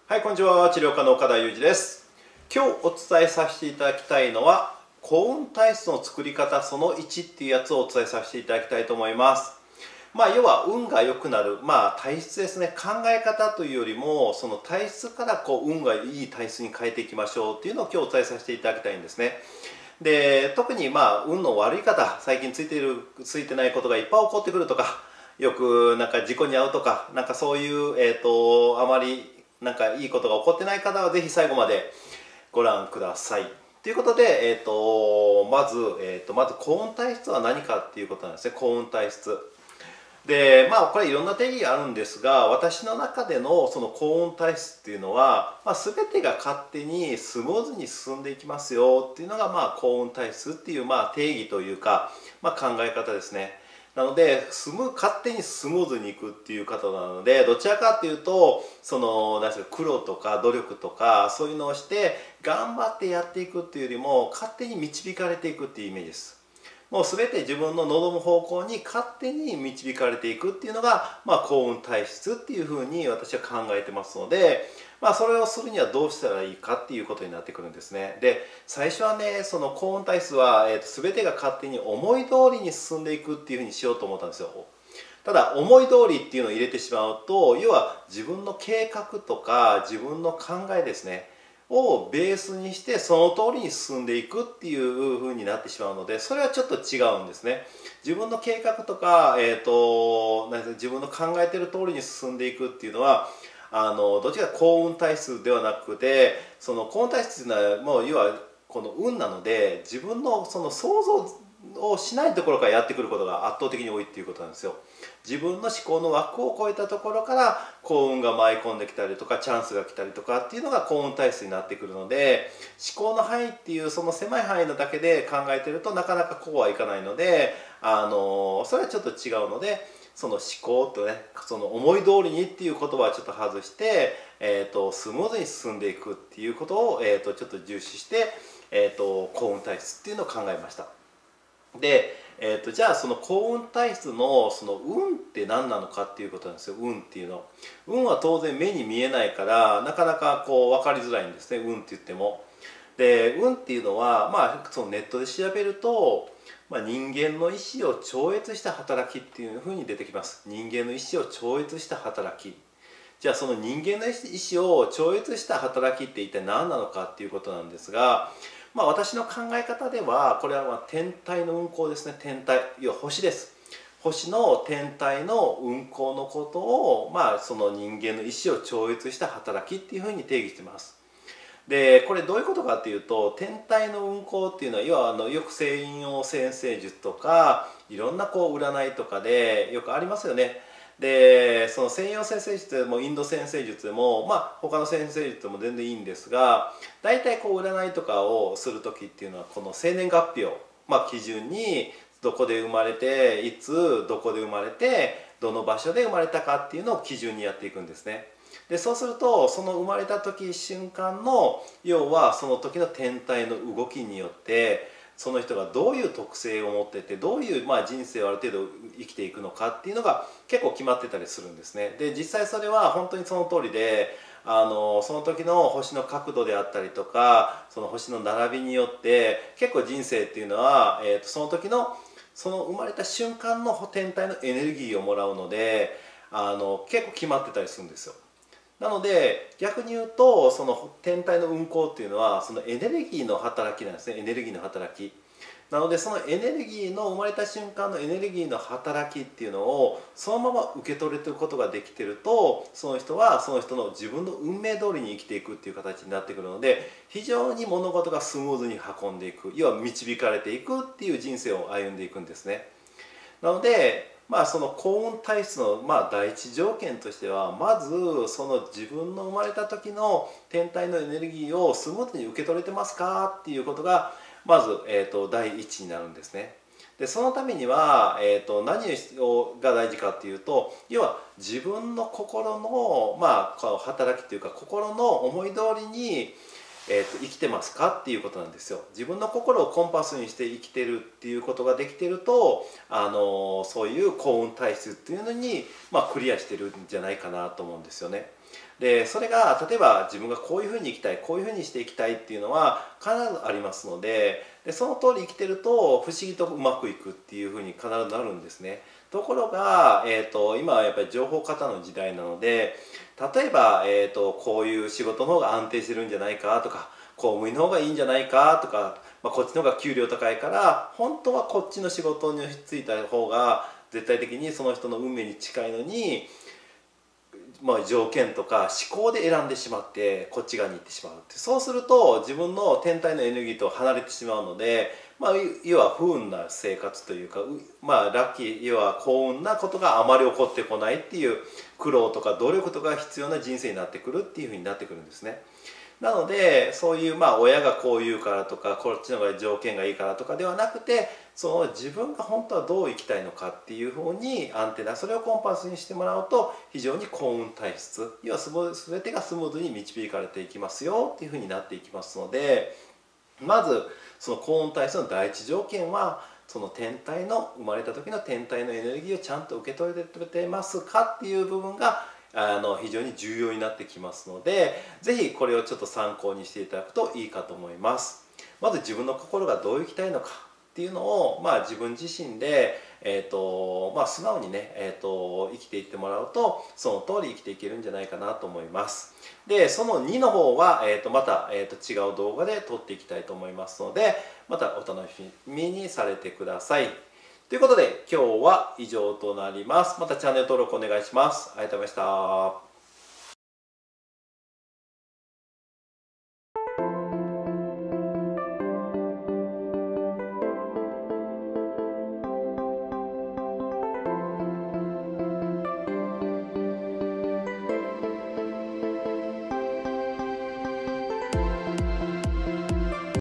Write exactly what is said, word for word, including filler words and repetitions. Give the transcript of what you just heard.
はい、こんにちは。治療家の岡田裕二です。今日お伝えさせていただきたいのは、幸運体質の作り方そのいちっていうやつをお伝えさせていただきたいと思います。まあ、要は運が良くなる、まあ、体質ですね。考え方というよりも、その体質からこう運がいい体質に変えていきましょうっていうのを今日お伝えさせていただきたいんですね。で、特にまあ、運の悪い方、最近ついている、ついてないことがいっぱい起こってくるとか、よくなんか事故に遭うとか、なんかそういう、えっと、あまりなんかいいことが起こってない方はぜひ最後までご覧ください。ということで、えっと、まず、えっと、まず幸運体質は何かっていうことなんですね。幸運体質。で、まあ、これいろんな定義があるんですが、私の中でのその幸運体質っていうのは、まあ、全てが勝手にスムーズに進んでいきますよっていうのが、まあ、幸運体質っていう、まあ、定義というか、まあ、考え方ですね。なので、スム勝手にスムーズにいくっていう方なので、どちらかっていうと、その、なんですか、苦労とか努力とか、そういうのをして、頑張ってやっていくっていうよりも、勝手に導かれていくっていうイメージです。もう全て自分の望む方向に勝手に導かれていくっていうのが、まあ、幸運体質っていうふうに私は考えてますので、まあ、それをするにはどうしたらいいかっていうことになってくるんですね。で、最初はね、その幸運体質は、えー、と全てが勝手に思い通りに進んでいくっていうふうにしようと思ったんですよ。ただ思い通りっていうのを入れてしまうと、要は自分の計画とか自分の考えですねをベースにしてその通りに進んでいくっていう風になってしまうので、それはちょっと違うんですね。自分の計画とか、えーと、なんか自分の考えてる通りに進んでいくっていうのは、あのどっちか幸運体質ではなくて、その幸運体質っていうのはもう要はこの運なので、自分のその想像をしないところからやってくることが圧倒的に多いっていうことなんですよ。自分の思考の枠を超えたところから幸運が舞い込んできたりとかチャンスが来たりとかっていうのが幸運体質になってくるので、思考の範囲っていうその狭い範囲のだけで考えてるとなかなかこうはいかないので、あのそれはちょっと違うので、その思考とね、その思い通りにっていう言葉はちょっと外して、えー、とスムーズに進んでいくっていうことを、えー、とちょっと重視して、えー、と幸運体質っていうのを考えました。で、えー、とじゃあその幸運体質のその運って何なのかっていうことなんですよ。運っていうの、運は当然目に見えないからなかなかこう分かりづらいんですね、運って言っても。で、運っていうのは、まあ、そのネットで調べると、まあ、人間の意思を超越した働きっていうふうに出てきます。人間の意思を超越した働き。じゃあその人間の意思を超越した働きって一体何なのかっていうことなんですが、まあ、私の考え方ではこれはまあ天体の運行ですね。天体、要は星です。星の天体の運行のことを、まあ、その人間の意思を超越した働きっていうふうに定義しています。で、これどういうことかっていうと、天体の運行っていうのは要はあのよく西洋占星術とかいろんなこう占いとかでよくありますよね。で、その西洋占星術でもインド占星術でも、まあ、他の占星術でも全然いいんですが、大体こう占いとかをする時っていうのはこの生年月日を、まあ、基準にどこで生まれていつどこで生まれてどの場所で生まれたかっていうのを基準にやっていくんですね。でそうするとその生まれた時瞬間の要はその時の天体の動きによってその人がどういう特性を持っててどういうまあ人生をある程度生きていくのかっていうのが結構決まってたりするんですね。で実際それは本当にその通りで、あのその時の星の角度であったりとかその星の並びによって結構人生っていうのは、えー、とその時のその生まれた瞬間の天体のエネルギーをもらうので、あの結構決まってたりするんですよ。なので逆に言うとその天体の運行っていうのはそのエネルギーの働きなんですね。エネルギーの働きなので、そのエネルギーの生まれた瞬間のエネルギーの働きっていうのをそのまま受け取れてることができてると、その人はその人の自分の運命通りに生きていくっていう形になってくるので、非常に物事がスムーズに運んでいく、要は導かれていくっていう人生を歩んでいくんですね。なので、まあ、その幸運体質のまあ第一条件としては、まずその自分の生まれた時の天体のエネルギーをスムーズに受け取れてますかっていうことがまず、えー、と第一になるんですね。でそのためには、えー、と何をが大事かっていうと、要は自分の心の、まあ、働きというか心の思い通りにえー、と生きてますかっていうことなんですよ。自分の心をコンパスにして生きてるっていうことができてると、あのそういう幸運体質っていうのに、まあ、クリアしてるんじゃないかなと思うんですよね。でそれが例えば自分がこういうふうに生きたい、こういうふうにしていきたいっていうのは必ずありますので、でその通り生きてると不思議とうまくいくっていうふうに必ずなるんですね。ところが、えー、と今はやっぱり情報過多の時代なので、例えば、えー、とこういう仕事の方が安定してるんじゃないかとか、公務員の方がいいんじゃないかとか、まあ、こっちの方が給料高いから本当はこっちの仕事に就いた方が絶対的にその人の運命に近いのに、まあ、条件とか思考で選んでしまってこっち側に行ってしまうって、そうすると自分の天体のエネルギーと離れてしまうので、まあ、要は不運な生活というか、まあ、ラッキー要は幸運なことがあまり起こってこないっていう、苦労とか努力とか必要な人生になってくるっていうふうになってくるんですね。なのでそういう、まあ親がこう言うからとかこっちの方が条件がいいからとかではなくて、その自分が本当はどう生きたいのかっていう方にアンテナ、それをコンパスにしてもらうと非常に幸運体質、要は全てがスムーズに導かれていきますよっていうふうになっていきますので、まずその幸運体質の第一条件はその天体の生まれた時の天体のエネルギーをちゃんと受け取れてますかっていう部分があの非常に重要になってきますので、是非これをちょっと参考にしていただくといいかと思います。まず自分の心がどう生きたいのかっていうのを、まあ、自分自身で、えーとまあ、素直にね、えーと生きていってもらうとその通り生きていけるんじゃないかなと思います。でそのにの方は、えー、とまた、えー、と違う動画で撮っていきたいと思いますので、またお楽しみにされてください。ということで今日は以上となります。またチャンネル登録お願いします。ありがとうございました。